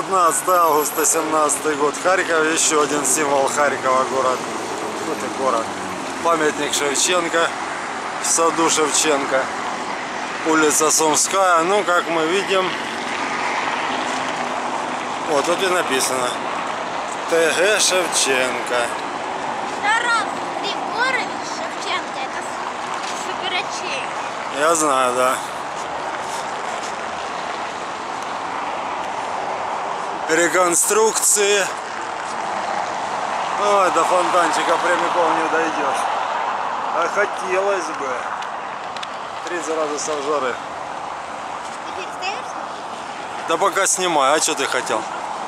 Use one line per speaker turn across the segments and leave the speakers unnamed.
19 августа 17 год. Харьков, еще один символ Харькова, город. Вот и город. Памятник Шевченко в саду Шевченко. Улица Сумская. Ну, как мы видим, вот тут и написано ТГ Шевченко.
Тарас Григорьевич Шевченко, это суперачей.
Я знаю, да. Реконструкции. Ой, до фонтанчика прямиком не дойдешь. А хотелось бы. 30 градусов жары.
Теперь стоишь?
Да пока снимаю. А что ты хотел?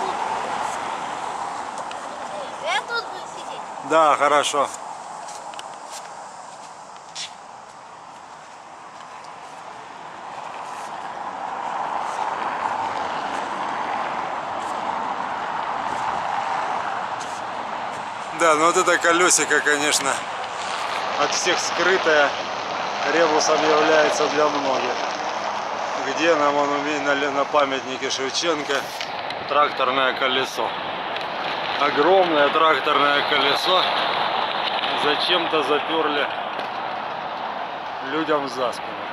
Я тут буду сидеть.
Да, хорошо. Да, ну вот это колесико, конечно, от всех скрытое, ребусом является для многих. Где на монументе, на памятнике Шевченко тракторное колесо. Огромное тракторное колесо зачем-то заперли людям за спину.